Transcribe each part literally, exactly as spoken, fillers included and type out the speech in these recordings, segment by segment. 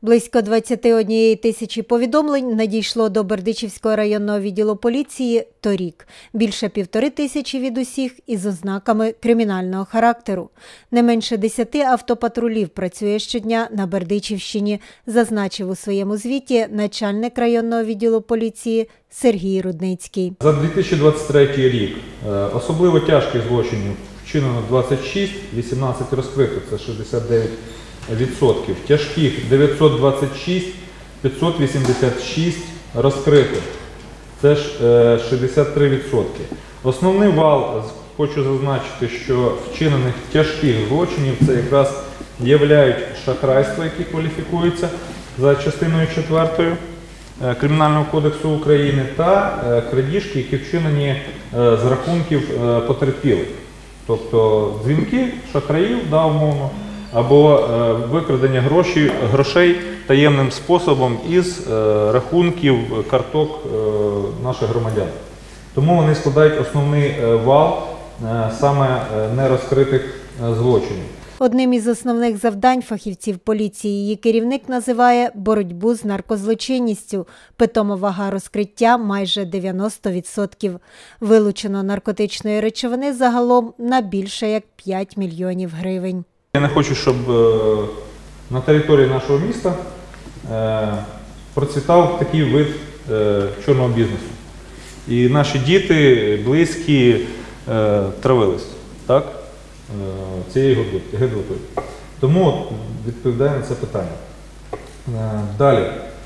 Близько двадцяти однієї тисячі повідомлень надійшло до Бердичівського районного відділу поліції торік. Більше півтори тисячі від усіх із ознаками кримінального характеру. Не менше десяти автопатрулів працює щодня на Бердичівщині, зазначив у своєму звіті начальник районного відділу поліції Сергій Рудницький. За дві тисячі двадцять третій рік особливо тяжких злочинів вчинено двадцять шість, вісімнадцять розкрито, це шістдесят дев'ять відсотків. Тяжких дев'ятсот двадцять шість, п'ятсот вісімдесят шість розкрито. Це ж шістдесят три відсотки. Основний вал, хочу зазначити, що вчинених тяжких злочинів це якраз являють шахрайства, які кваліфікуються за частиною четвертою Кримінального кодексу України, та крадіжки, які вчинені з рахунків потерпілих. Тобто дзвінки шахраїв, да, умовно, або е, викрадення гроші, грошей таємним способом із е, рахунків карток е, наших громадян. Тому вони складають основний е, вал е, саме е, нерозкритих е, злочинів. Одним із основних завдань фахівців поліції її керівник називає боротьбу з наркозлочинністю. Питома вага розкриття майже дев'яносто відсотків. Вилучено наркотичної речовини загалом на більше як п'ять мільйонів гривень. Я не хочу, щоб на території нашого міста процвітав такий вид чорного бізнесу. І наші діти, близькі травились, так, цією гидотою. Тому відповідаю на це питання. Далі.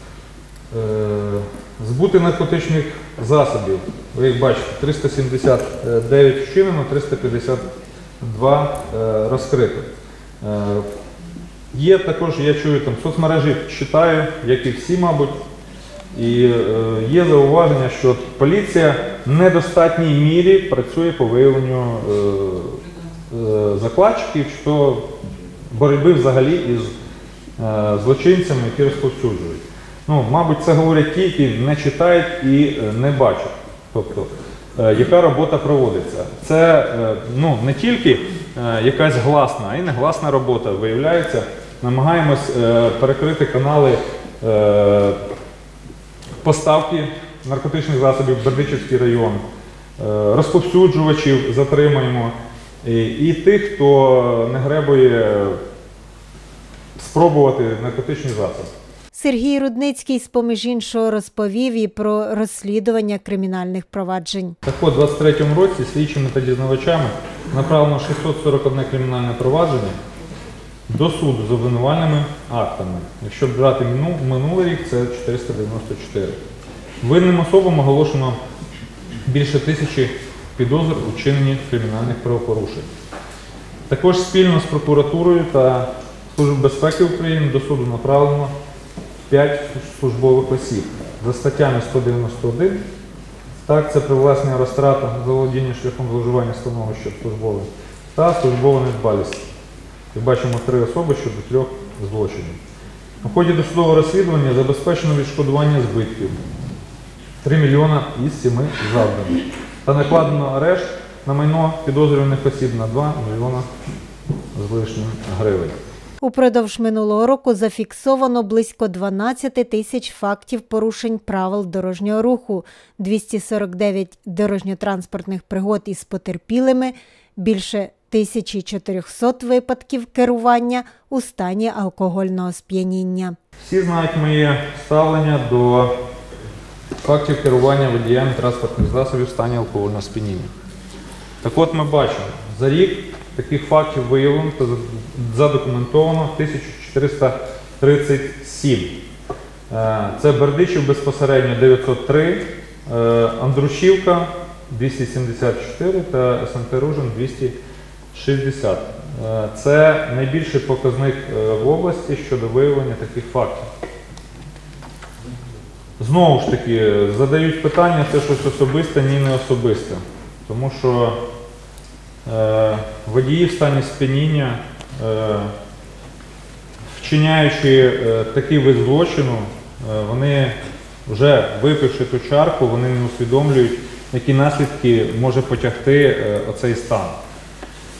Збути наркотичних засобів, ви їх бачите, триста сімдесят дев'ять вчинено, триста п'ятдесят два розкрито. Є також, я чую, там соцмережі читаю, як і всі, мабуть, і є зауваження, що поліція в недостатній мірі працює по виявленню закладчиків, що боротьби взагалі із злочинцями, які розповсюджують. Ну, мабуть, це говорять ті, які не читають і не бачать, тобто, яка робота проводиться. Це ну, не тільки якась гласна, а й негласна робота. Виявляється, намагаємось перекрити канали поставки наркотичних засобів в Бердичівський район, розповсюджувачів затримуємо і тих, хто не гребує спробувати наркотичні засоби. Сергій Рудницький, з-поміж іншого, розповів і про розслідування кримінальних проваджень. Так от, у двадцять третьому році слідчими та дізнавачами направлено шістсот сорок одне кримінальне провадження до суду з обвинувальними актами. Якщо брати минулий рік, це чотириста дев'яносто чотири. Винним особам оголошено більше тисячі підозр у вчиненні кримінальних правопорушень. Також спільно з прокуратурою та Службою безпеки України до суду направлено п'ять службових осіб за статтями сто дев'яносто один, так, це привласнення розтрата, заволодіння шляхом зловживання становища службовим, та службова недбалість. Як бачимо, три особи щодо трьох злочинів. У ході досудового розслідування забезпечено відшкодування збитків три мільйони із семи завданих. Та накладено арешт на майно підозрюваних осіб на два мільйони з лишнім гривень. Упродовж минулого року зафіксовано близько дванадцяти тисяч фактів порушень правил дорожнього руху, двісті сорок дев'ять дорожньо-транспортних пригод із потерпілими, більше тисячі чотирьохсот випадків керування у стані алкогольного сп'яніння. Всі знають моє ставлення до фактів керування водіями транспортних засобів в стані алкогольного сп'яніння. Так от ми бачимо, за рік таких фактів виявлено та задокументовано тисяча чотириста тридцять сім. Це Бердичів безпосередньо дев'ятсот три, Андрушівка двісті сімдесят чотири та ес ем те Ружин двісті шістдесят. Це найбільший показник в області щодо виявлення таких фактів. Знову ж таки, задають питання, це щось особисте, ні не особисте. Тому що е, водії в стані сп'яніння, е, вчиняючи е, такий вид злочину, е, вони вже випивши ту чарку, вони не усвідомлюють, які наслідки може потягти е, оцей стан.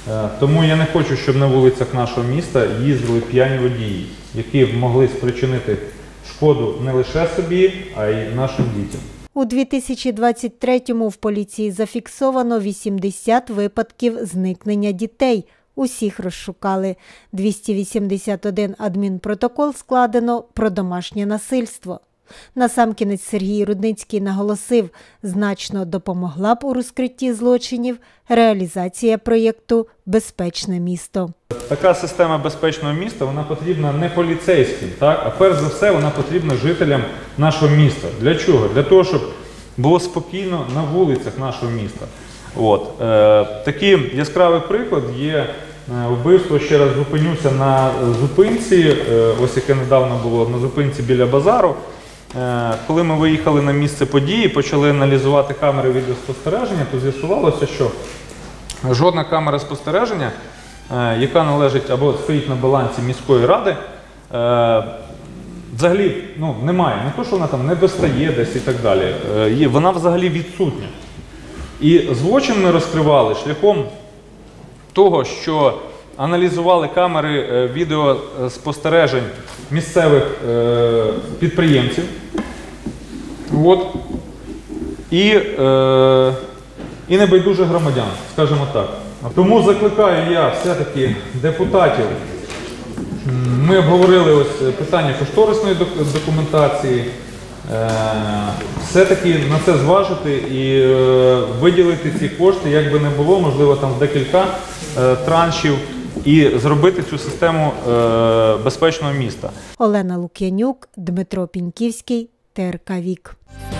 Е, Тому я не хочу, щоб на вулицях нашого міста їздили п'яні водії, які могли спричинити шкоду не лише собі, а й нашим дітям. У дві тисячі двадцять третьому в поліції зафіксовано вісімдесят випадків зникнення дітей. Усіх розшукали. двісті вісімдесят один адмінпротокол складено про домашнє насильство. Насамкінець Сергій Рудницький наголосив, значно допомогла б у розкритті злочинів реалізація проєкту «Безпечне місто». Така система безпечного міста, вона потрібна не поліцейським, так? А перш за все вона потрібна жителям нашого міста. Для чого? Для того, щоб було спокійно на вулицях нашого міста. От. Е, такий яскравий приклад є вбивство, ще раз зупинюся, на зупинці, е, ось яке недавно було, на зупинці біля базару. Е, коли ми виїхали на місце події, почали аналізувати камери відеоспостереження, то з'ясувалося, що жодна камера спостереження, е, яка належить або стоїть на балансі міської ради, е, взагалі ну, немає. Не то, що вона там не достає десь і так далі. Е, вона взагалі відсутня. І злочин ми розкривали шляхом того, що аналізували камери відеоспостережень місцевих е, підприємців. От. І, е, і небайдужих громадян, скажімо так. Тому закликаю я все-таки депутатів. Ми обговорили ось питання кошторисної документації. Все-таки на це зважити і виділити ці кошти, як би не було, можливо, там декілька траншів, і зробити цю систему безпечного міста. Олена Лук'янюк, Дмитро Піньківський, Т Р К Вік.